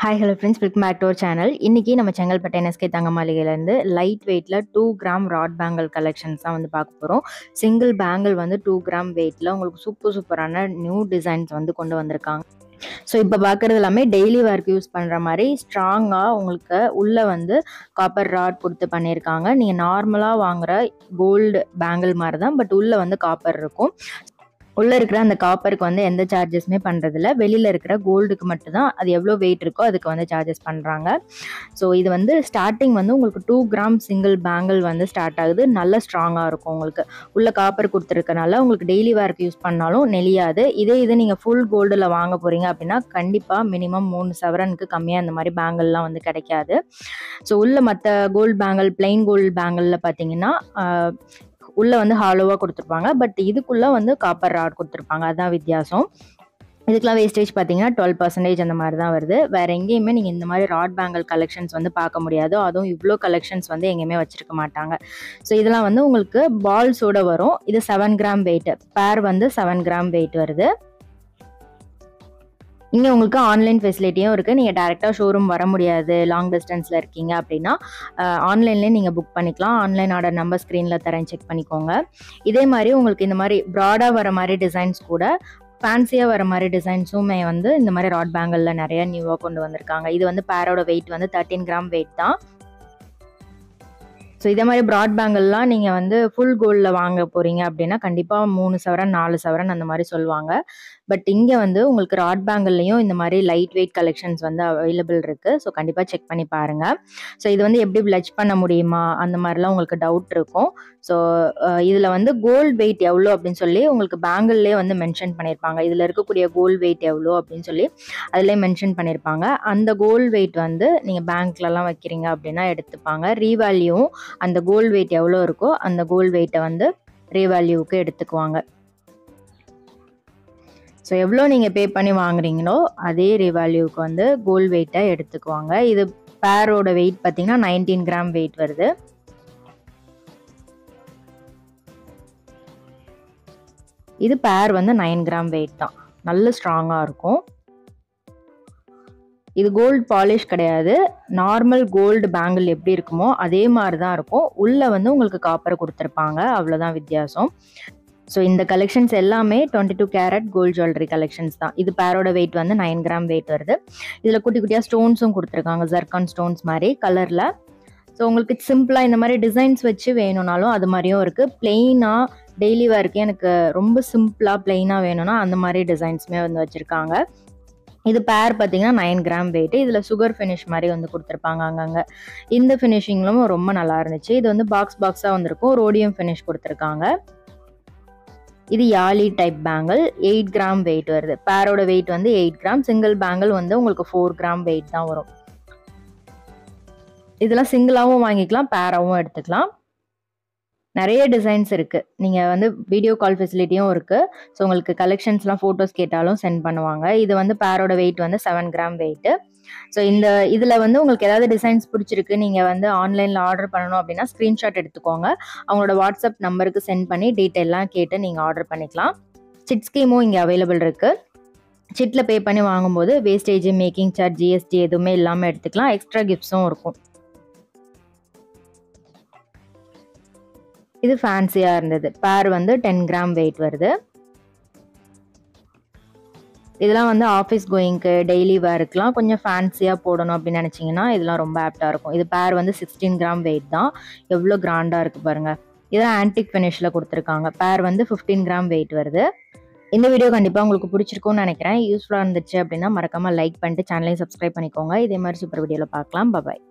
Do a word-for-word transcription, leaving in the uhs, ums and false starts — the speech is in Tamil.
Hi, hello friends. Welcome back to our channel. இன்னைக்கு நம்ம Chengalpattu N S K Thanga Maaligai இருந்து லைட் வெயிட்ல two gram rod bangle collections தான் வந்து பார்க்க போறோம். சிங்கிள் பேங்கிள் வந்து two gram வெயிட்ல உங்களுக்கு சூப்பர் சூப்பரான நியூ டிசைன்ஸ் வந்து கொண்டு வந்திருக்காங்க. ஸோ இப்போ பார்க்குறது எல்லாமே டெய்லி வேர்க்கு யூஸ் பண்ணுற மாதிரி ஸ்ட்ராங்காக உங்களுக்கு உள்ளே வந்து காப்பர் ராட் கொடுத்து பண்ணியிருக்காங்க. நீங்கள் நார்மலாக வாங்குகிற கோல்டு பேங்கிள் மாதிரி தான், பட் உள்ளே வந்து காப்பர் இருக்கும். உள்ளே இருக்கிற அந்த காப்பருக்கு வந்து எந்த சார்ஜஸுமே பண்ணுறதில்ல. வெளியில் இருக்கிற கோல்டுக்கு மட்டும்தான் அது எவ்வளோ வெயிட் இருக்கோ அதுக்கு வந்து சார்ஜஸ் பண்ணுறாங்க. ஸோ இது வந்து ஸ்டார்டிங் வந்து உங்களுக்கு டூ கிராம் சிங்கிள் பேங்கிள் வந்து ஸ்டார்ட் ஆகுது. நல்ல ஸ்ட்ராங்காக இருக்கும். உங்களுக்கு உள்ள காப்பர் கொடுத்துருக்கனால உங்களுக்கு டெய்லி வேர்க்கு யூஸ் பண்ணாலும் நெளியாது. இதே இது நீங்கள் ஃபுல் கோல்டில் வாங்க போகிறீங்க அப்படின்னா கண்டிப்பாக மினிமம் மூணு சவரனுக்கு கம்மியாக இந்த மாதிரி பேங்கிள்லாம் வந்து கிடைக்காது. ஸோ உள்ள மற்ற கோல்டு பேங்கிள் பிளெயின் கோல்டு பேங்கிளில் பார்த்தீங்கன்னா உள்ள வந்து ஹாலோவாக கொடுத்துருப்பாங்க, பட் இதுக்குள்ளே வந்து காப்பர் ராட் கொடுத்துருப்பாங்க. அதுதான் வித்தியாசம். இதுக்கெலாம் வேஸ்டேஜ் பார்த்தீங்கன்னா டுவெல் பர்சன்டேஜ் அந்த மாதிரி தான் வருது. வேறு எங்கேயுமே நீங்கள் இந்த மாதிரி ராட் பேங்கிள் கலெக்ஷன்ஸ் வந்து பார்க்க முடியாது. அதுவும் இவ்வளோ கலெக்ஷன்ஸ் வந்து எங்கேயுமே வச்சுருக்க மாட்டாங்க. ஸோ இதெல்லாம் வந்து உங்களுக்கு பால்ஸோடு வரும். இது செவன் கிராம் வெயிட், பேர் வந்து செவன் கிராம் வெயிட் வருது. இங்கே உங்களுக்கு ஆன்லைன் ஃபெசிலிட்டியும் இருக்குது. நீங்கள் டேரெக்டாக ஷோரூம் வர முடியாது, லாங் டிஸ்டன்ஸில் இருக்கீங்க அப்படின்னா ஆன்லைன்லேயே நீங்கள் புக் பண்ணிக்கலாம். ஆன்லைன் ஆர்டர் நம்பர் ஸ்க்ரீனில் தரேன், செக் பண்ணிக்கோங்க. இதே மாதிரி உங்களுக்கு இந்த மாதிரி ப்ராடாக வர மாதிரி டிசைன்ஸ் கூட ஃபேன்சியாக வர மாதிரி டிசைன்ஸுமே வந்து இந்த மாதிரி ராட் பேங்கிளில் நிறைய நியூவாக கொண்டு வந்திருக்காங்க. இது வந்து பேரோட வெயிட் வந்து தேர்ட்டீன் கிராம் வெயிட் தான். ஸோ இதே மாதிரி ப்ராட் பேங்கிள்லாம் நீங்கள் வந்து ஃபுல் கோல்டில் வாங்க போகிறீங்க அப்படின்னா கண்டிப்பாக மூணு சவரன் நாலு சவரன் அந்த மாதிரி சொல்லுவாங்க. பட் இங்கே வந்து உங்களுக்கு ராட் பேங்கிள்லையும் இந்த மாதிரி லைட் வெயிட் கலெக்ஷன்ஸ் வந்து அவைலபிள் இருக்குது. ஸோ கண்டிப்பாக செக் பண்ணி பாருங்கள். ஸோ இது வந்து எப்படி பிளட்ஜ் பண்ண முடியுமா அந்த மாதிரிலாம் உங்களுக்கு டவுட் இருக்கும். ஸோ இதில் வந்து கோல்டு வெயிட் எவ்வளோ அப்படின்னு சொல்லி உங்களுக்கு பேங்கிள்லேயே வந்து மென்ஷன் பண்ணியிருப்பாங்க. இதில் இருக்கக்கூடிய கோல்டு வெயிட் எவ்வளோ அப்படின்னு சொல்லி அதிலே மென்ஷன் பண்ணியிருப்பாங்க. அந்த கோல்டு வெயிட் வந்து நீங்கள் பேங்க்லலாம் வைக்கிறீங்க அப்படின்னா எடுத்துப்பாங்க. ரீவேல்யூவும் அந்த கோல்டு வெயிட் எவ்வளோ இருக்கோ அந்த கோல்டு வெயிட்டை வந்து ரீவேல்யூவுக்கு எடுத்துக்குவாங்க. ஸோ எவ்வளோ நீங்கள் பே பண்ணி வாங்குறீங்களோ அதே ரீவேல்யூவுக்கு வந்து கோல்டு வெயிட்டை எடுத்துக்குவாங்க. இது பேரோட வெயிட் பார்த்தீங்கன்னா நைன்டீன் கிராம் வெயிட் வருது. இது பேர் வந்து நைன் கிராம் வெயிட் தான். நல்ல ஸ்ட்ராங்காக இருக்கும். இது கோல்டு பாலிஷ் கிடையாது. நார்மல் கோல்டு பேங்கிள் எப்படி இருக்குமோ அதே மாதிரி தான் இருக்கும். உள்ளே வந்து உங்களுக்கு காப்பர் கொடுத்துருப்பாங்க, அவ்வளோதான் வித்தியாசம். ஸோ இந்த கலெக்ஷன்ஸ் எல்லாமே twenty two carat gold jewellery collections தான். இது பேரோட வெயிட் வந்து நைன் கிராம் வெயிட் வருது. இதில் குட்டி குட்டியாக ஸ்டோன்ஸும் கொடுத்துருக்காங்க, ஜர்கான் ஸ்டோன்ஸ் மாதிரி கலரில். ஸோ உங்களுக்கு சிம்பிளாக இந்த மாதிரி டிசைன்ஸ் வச்சு வேணும்னாலும் அது மாதிரியும் இருக்குது. பிளெயினாக டெய்லி வேர்க்கு எனக்கு ரொம்ப சிம்பிளாக பிளெயினாக வேணும்னா அந்த மாதிரி டிசைன்ஸுமே வந்து வச்சுருக்காங்க. இது பேர் பார்த்தீங்கன்னா நைன் கிராம் வெயிட். இதில் சுகர் ஃபினிஷ் மாதிரி வந்து கொடுத்துருப்பாங்க அங்கங்கே. இந்த ஃபினிஷிங்லும் ரொம்ப நல்லா இருந்துச்சு. இது வந்து பாக்ஸ் பாக்ஸாக வந்திருக்கும். ரோடியம் ஃபினிஷ் கொடுத்துருக்காங்க. இது யாலி type bangle, eight gram weight வருது. பேரோட வெயிட் வந்து எயிட் கிராம். சிங்கிள் பேங்கிள் வந்து உங்களுக்கு ஃபோர் கிராம் வெயிட் தான் வரும். இதெல்லாம் சிங்கிளாகவும் வாங்கிக்கலாம், பேராகவும் எடுத்துக்கலாம். நிறைய டிசைன்ஸ் இருக்குது. நீங்கள் வந்து வீடியோ கால் ஃபெசிலிட்டியும் இருக்குது. ஸோ உங்களுக்கு கலெக்ஷன்ஸ்லாம் ஃபோட்டோஸ் கேட்டாலும் சென்ட் பண்ணுவாங்க. இது வந்து பேரோட வெயிட் வந்து செவன் கிராம் வெயிட்டு. ஸோ இந்த இதில் வந்து உங்களுக்கு ஏதாவது டிசைன்ஸ் பிடிச்சிருக்கு, நீங்கள் வந்து ஆன்லைனில் ஆர்டர் பண்ணணும் அப்படின்னா ஸ்க்ரீன்ஷாட் எடுத்துக்கோங்க. அவங்களோட வாட்ஸ்அப் நம்பருக்கு சென்ட் பண்ணி டீட்டெயிலாம் கேட்டு நீங்கள் ஆர்டர் பண்ணிக்கலாம். சிட் ஸ்கீமும் இங்கே அவைலபிள் இருக்குது. சிட்டில் பே பண்ணி வாங்கும்போது வேஸ்டேஜ், மேக்கிங் சார்ஜ், ஜிஎஸ்டி எதுவுமே இல்லாமல் எடுத்துக்கலாம். எக்ஸ்ட்ரா கிஃப்ட்ஸும் இருக்கும். இது ஃபேன்சியாக இருந்தது. பேர் வந்து டென் கிராம் வெயிட் வருது. இதெல்லாம் வந்து ஆஃபீஸ் கோயிங்க்கு டெய்லி வேர்க்கெலாம் கொஞ்சம் ஃபேன்சியாக போடணும் அப்படின்னு நினச்சிங்கன்னா இதெல்லாம் ரொம்ப ஆப்டாக இருக்கும். இது பேர் வந்து சிக்ஸ்டீன் கிராம் வெயிட் தான். எவ்வளோ கிராண்டாக இருக்குது பாருங்கள். இதெல்லாம் ஆன்டிக் ஃபினிஷில் கொடுத்துருக்காங்க. பேர் வந்து ஃபிஃப்டீன் கிராம் வெயிட் வருது. இந்த வீடியோ கண்டிப்பாக உங்களுக்கு பிடிச்சிருக்கும்னு நினைக்கிறேன். யூஸ்ஃபுல்லாக இருந்துச்சு அப்படின்னா மறக்காமல் லைக் பண்ணிட்டு சேனலையும் சப்ஸ்கிரைப் பண்ணிக்கோங்க. இதே மாதிரி சூப்பர் வீடியோவில் பார்க்கலாம். பாய்.